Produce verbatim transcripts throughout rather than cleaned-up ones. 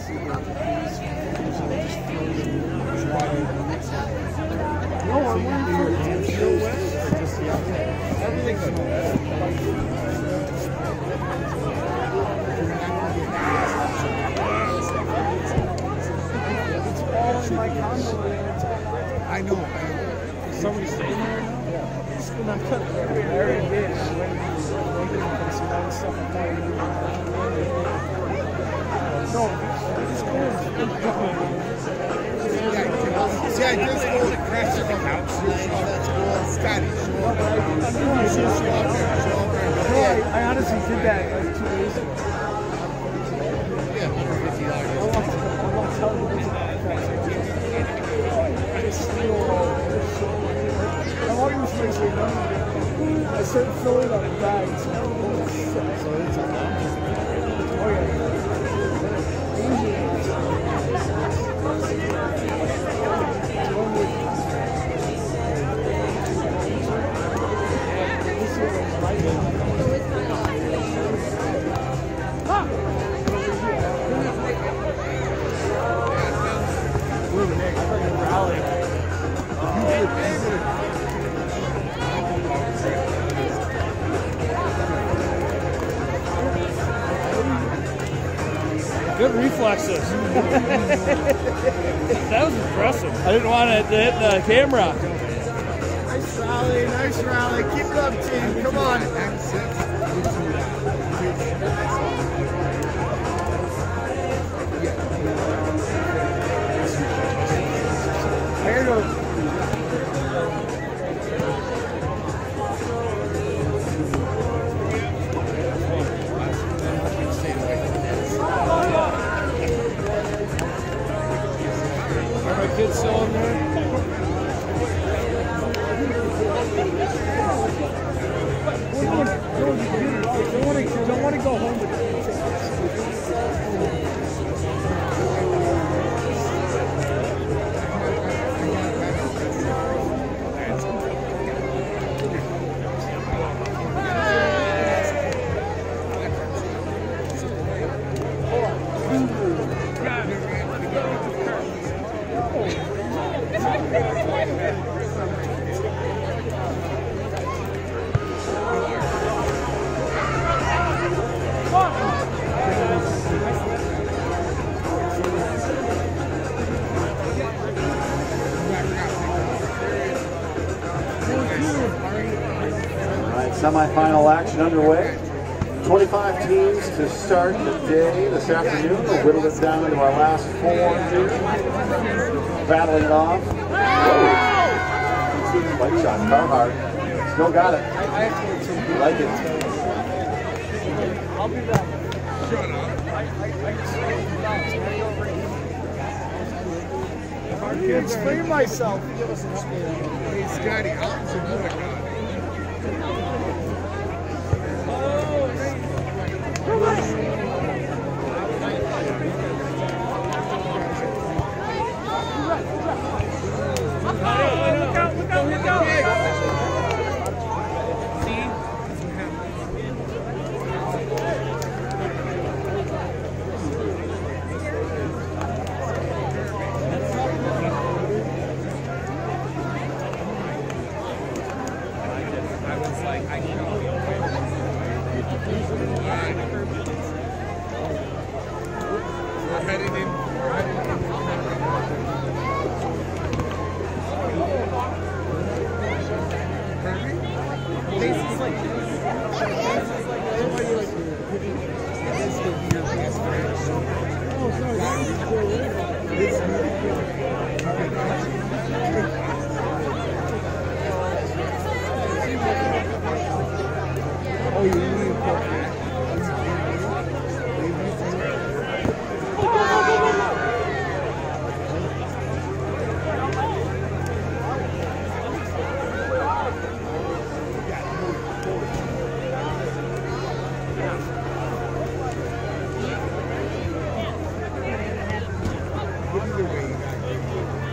No, I'm waiting for it to go west or just the outside. Everything's good. It's all in my condo. I know. Somebody's staying there now? Yeah. It's good. I'm cutting it. I already did. I'm waiting for some other stuff. No, it's cool. See, I just go to crash the house. Scotty, I honestly did that like two days ago. Yeah, one hundred fifty dollars. I want to tell you this about I want you to make sure I started filling up bags. So it's a lot. Oh, yeah. Good reflexes. That was impressive. I didn't want it to hit the camera. Nice rally, nice rally. Keep it up, team. Come on. There you go. Kids still in there? Don't want to go home with it. Semi-final action underway. twenty-five teams to start the day this afternoon. We'll whittle it down into our last four here. Battling it off. Whoa. White shot, Carhart. Still got it. You like it. I'll be back. Shut up. I can explain myself. Hey, Scotty, I'm so good. Either way, you got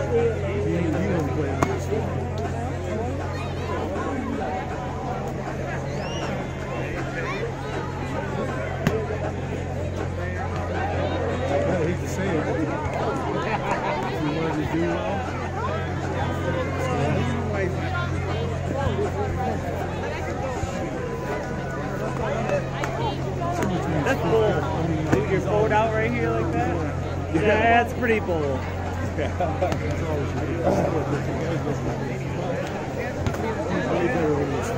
You, you don't play on this one. I hate to say it. If you wanted to do well, that's bold. I mean, leave your boat out right here like that? Yeah, yeah, that's pretty bold. yeah. That's always a good way better when it's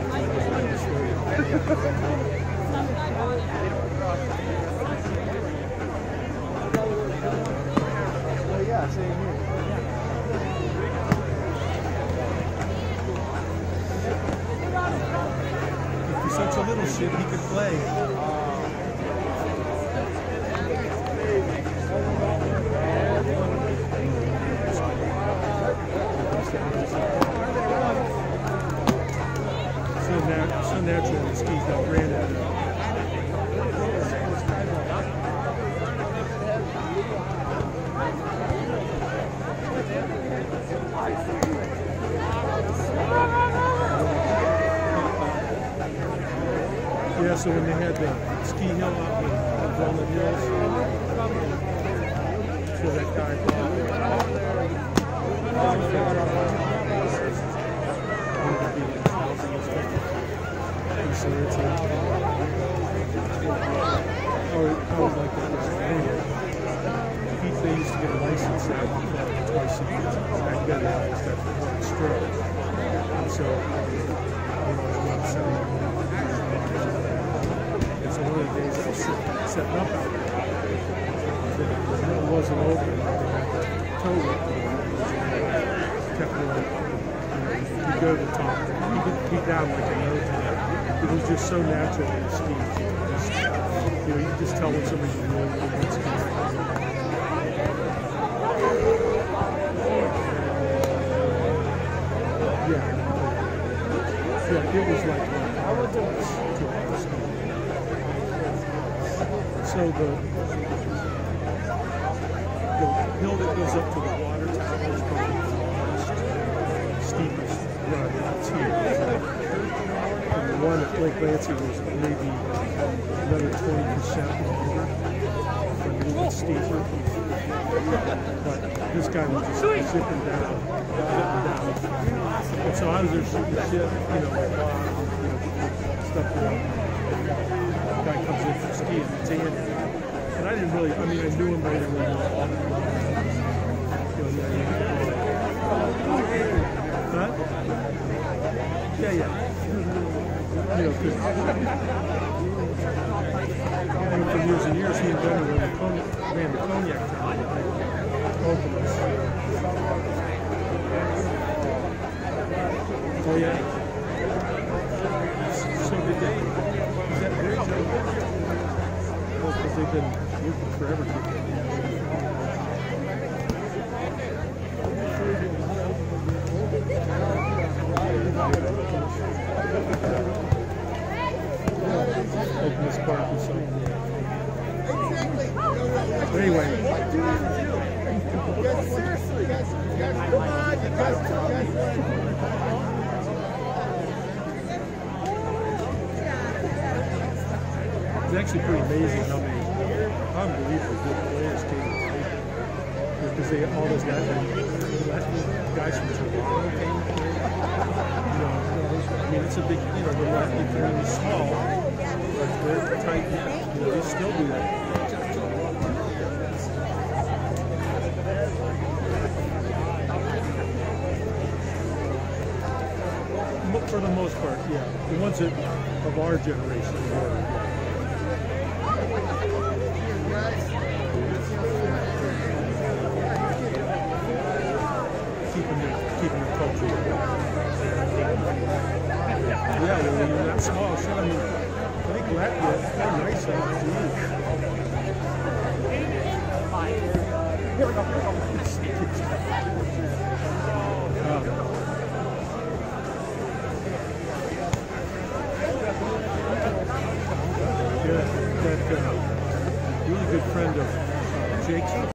oh yeah, same here. If he's such a little shit, he could play. So, nat so natural the skis got ran at it. Yeah, so when they had the ski hill up in Walnut Hills, that's where that guy Oh, I was like that. He, they used to get a license out uh, twice a year. Back then, they always got one stroke. And so, you know, I went selling. And so one of the days I was set, setting up out there, it wasn't open. They had the tow rope. Kept going. You go to the top. You could be down like a nose. It was just so natural in the skis. Just, you know, you can just tell when somebody's really good at skis. Yeah. Yeah, it was like paradise to the ski. So the, the hill that goes up to the water tower is probably the longest, steepest run that's here. And the one at Lake Lansing was maybe another twenty percent longer, a little bit steeper. But this guy was just zipping down, zipping down. And so I was there shooting shit, you know, like, you know, stuff that the guy comes in for skiing, it's Andy. And I didn't really, I mean, I knew him, but I didn't really know all the Huh? Yeah, yeah. You know, because for years and years he and Benny ran the cognac, ran the cognac town. Openness. Oh yeah. So did they? Is that great? Well, because they've been working forever together. Open this park or something. But anyway. Yes, seriously. Yes, yes, come on. Yes, yes. It's actually pretty amazing how many unbelievable good players came to play. Because they all those guys, guys from Toronto came to play. You know, I mean, it's a big, you know, the Latin community is small, but they're tight knit. You know, they still do that. For the most part, yeah. The ones that of our generation were. Keeping the keeping the culture. Yeah, well, when you're that small, shit, I mean, I think Latvia, they're nice enough to eat. Here we go, here we go. Um, Yeah, that uh, really good friend of uh, Jake's.